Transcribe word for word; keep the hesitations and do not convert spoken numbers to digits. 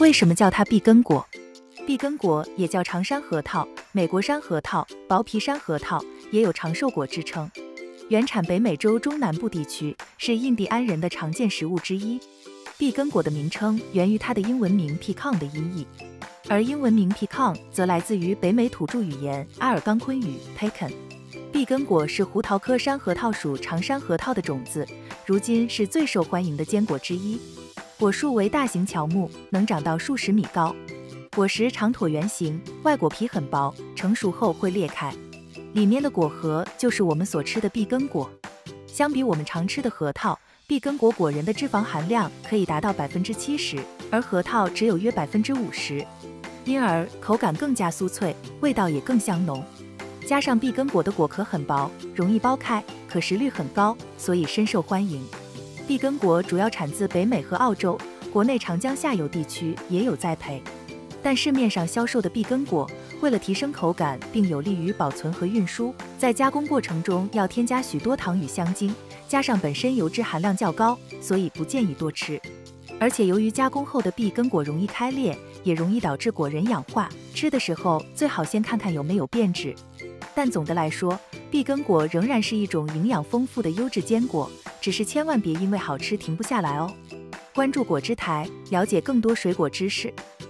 为什么叫它碧根果？碧根果也叫长山核桃、美国山核桃、薄皮山核桃，也有长寿果之称。原产北美洲中南部地区，是印第安人的常见食物之一。碧根果的名称源于它的英文名 pecan 的音译，而英文名 pecan 则来自于北美土著语言阿尔冈昆语 pecan。碧根果是胡桃科山核桃属长山核桃的种子，如今是最受欢迎的坚果之一。果树为大型乔木，能长到数十米高。果实长椭圆形，外果皮很薄，成熟后会裂开，里面的果核就是我们所吃的碧根果。相比我们常吃的核桃，碧根果果仁的脂肪含量可以达到百分之七十，而核桃只有约百分之五十，因而口感更加酥脆，味道也更香浓。加上碧根果的果壳很薄，容易剥开，可食率很高，所以深受欢迎。碧根果主要产自北美和澳洲，国内长江下游地区也有栽培。但市面上销售的碧根果，为了提升口感并有利于保存和运输，在加工过程中要添加许多糖与香精，加上本身油脂含量较高，所以不建议多吃。而且由于加工后的碧根果容易开裂，也容易导致果仁氧化，吃的时候最好先看看有没有变质。但总的来说，碧根果仍然是一种营养丰富的优质坚果，只是千万别因为好吃停不下来哦。关注果汁台，了解更多水果知识。